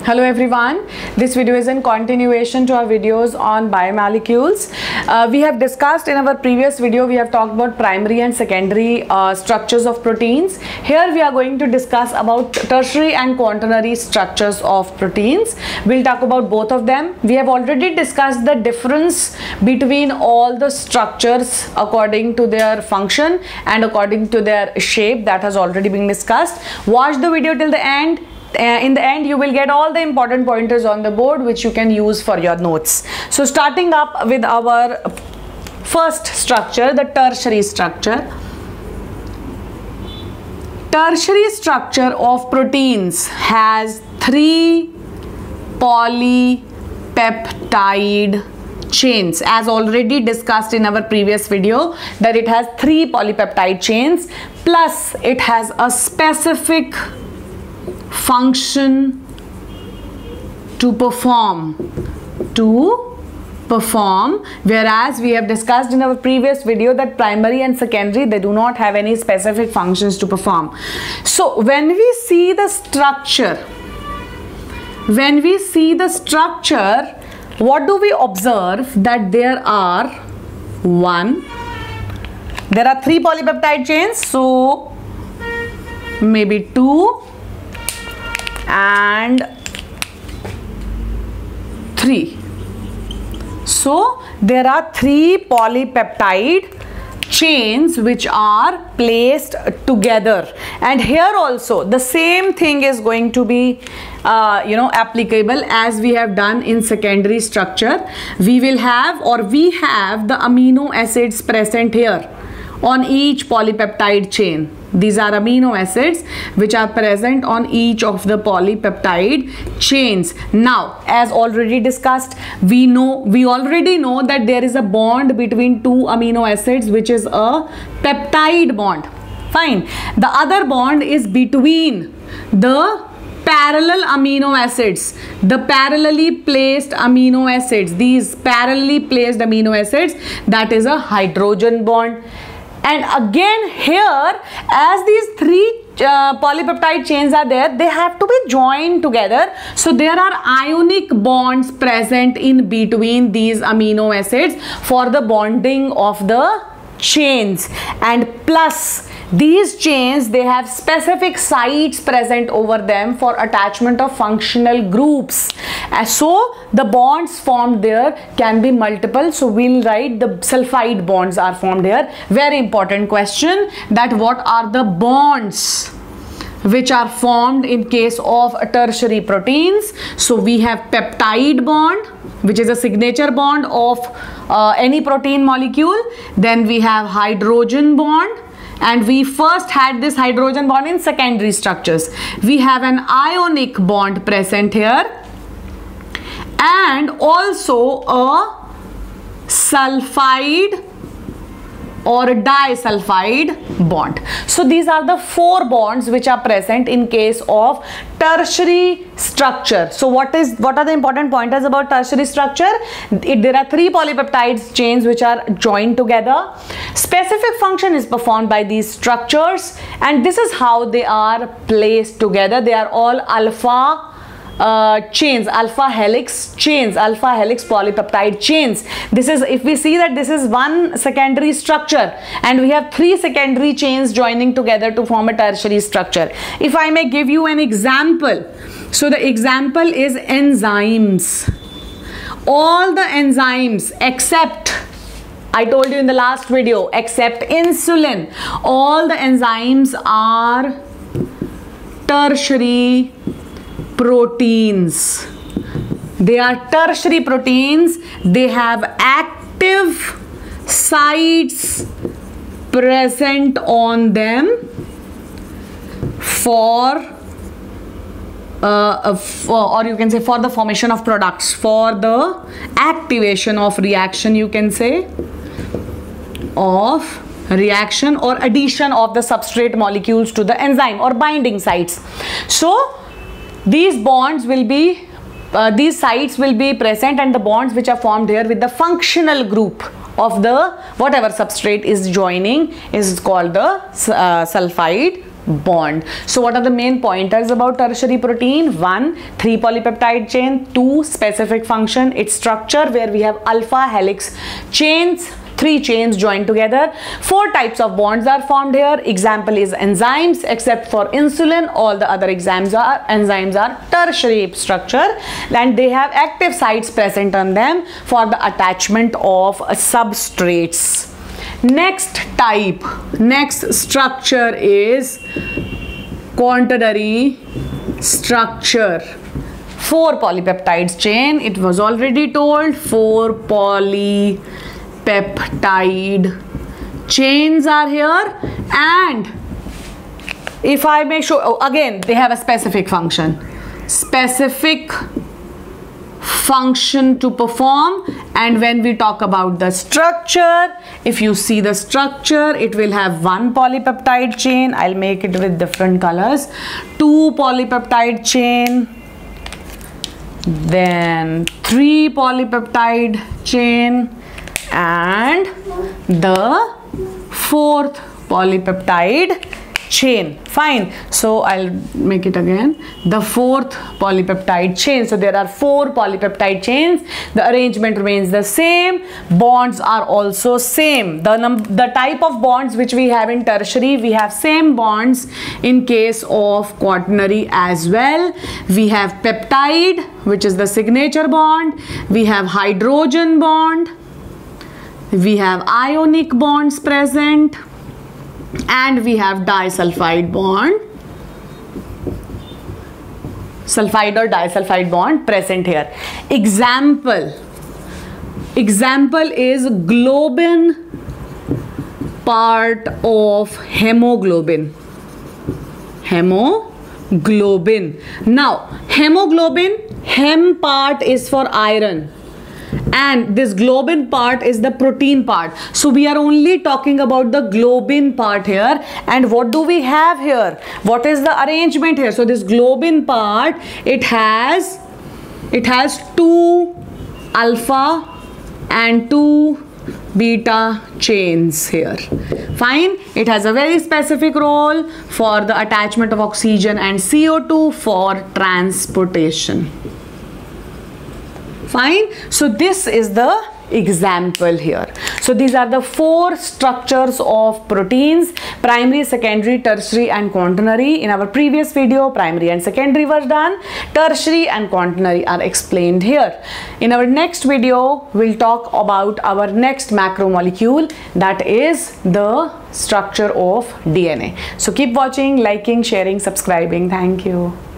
Hello everyone, this video is in continuation to our videos on biomolecules. We have discussed in our previous video, we have talked about primary and secondary structures of proteins. Here we are going to discuss about tertiary and quaternary structures of proteins. We'll talk about both of them. We have already discussed the difference between all the structures according to their function and according to their shape. That has already been discussed. Watch the video till the end. In the end you will get all the important pointers on the board which you can use for your notes. So starting up with our first structure, the tertiary structure. Tertiary structure of proteins has 3 polypeptide chains, as already discussed in our previous video, that it has 3 polypeptide chains plus it has a specific function to perform, whereas we have discussed in our previous video that primary and secondary, they do not have any specific functions to perform. So when we see the structure, what do we observe? That there are 3 polypeptide chains, so maybe 2 and 3. So there are 3 polypeptide chains which are placed together, and here also the same thing is going to be applicable as we have done in secondary structure. We have the amino acids present here on each polypeptide chain. These are amino acids which are present on each of the polypeptide chains. Now, as already discussed, we already know that there is a bond between 2 amino acids which is a peptide bond. Fine. The other bond is between the parallel amino acids, the parallelly placed amino acids, these parallelly placed amino acids, that is a hydrogen bond. And again here, as these 3 polypeptide chains are there, they have to be joined together. So there are ionic bonds present in between these amino acids for the bonding of the chains, and plus these chains, they have specific sites present over them for attachment of functional groups. So the bonds formed there can be multiple. So we'll write the sulfide bonds are formed here. Very important question, that what are the bonds which are formed in case of tertiary proteins? So we have peptide bond, which is a signature bond of any protein molecule. Then we have hydrogen bond, and we first had this hydrogen bond in secondary structures. We have an ionic bond present here, and also a sulfide or disulfide bond. So these are the 4 bonds which are present in case of tertiary structure. So what are the important pointers about tertiary structure? There are 3 polypeptide chains which are joined together. Specific function is performed by these structures, and this is how they are placed together. They are all alpha chains, alpha helix chains, alpha helix polypeptide chains. This is, if we see that this is one secondary structure and we have 3 secondary chains joining together to form a tertiary structure. If I may give you an example, so the example is enzymes. All the enzymes except, I told you in the last video, except insulin, all the enzymes are tertiary proteins. They are tertiary proteins. They have active sites present on them or you can say for the formation of products, for the activation of reaction, you can say, of reaction or addition of the substrate molecules to the enzyme or binding sites. So these bonds will be, these sites will be present, and the bonds which are formed here with the functional group of the whatever substrate is joining is called the sulfide bond. So what are the main pointers about tertiary protein? 1, 3 polypeptide chain. 2, specific function, its structure where we have alpha helix chains, 3 chains joined together. 4 types of bonds are formed here. Example is enzymes. Except for insulin, all the other enzymes are tertiary structure, and they have active sites present on them for the attachment of substrates. Next structure is quaternary structure. 4 polypeptides chain. It was already told, 4 polypeptide chains are here, and if I may show, again they have a specific function to perform. And when we talk about the structure, if you see the structure, it will have 1 polypeptide chain. I'll make it with different colors. 2 polypeptide chain, then 3 polypeptide chain, and the 4th polypeptide chain. Fine. So I'll make it again. The 4th polypeptide chain. So there are 4 polypeptide chains. The arrangement remains the same. Bonds are also same. The type of bonds which we have in tertiary, we have same bonds in case of quaternary as well. We have peptide, which is the signature bond. We have hydrogen bond. We have ionic bonds present. And we have disulfide bond, sulfide or disulfide bond present here. Example is globin part of hemoglobin. Now hemoglobin, hem part is for iron, and this globin part is the protein part. So we are only talking about the globin part here. And what do we have here? What is the arrangement here? So this globin part, it has 2 alpha and 2 beta chains here. Fine. It has a very specific role for the attachment of oxygen and CO2 for transportation. Fine. So this is the example here. So these are the 4 structures of proteins: primary, secondary, tertiary and quaternary. In our previous video, primary and secondary was done. Tertiary and quaternary are explained here. In our next video, we'll talk about our next macromolecule, that is the structure of DNA. So keep watching, liking, sharing, subscribing. Thank you.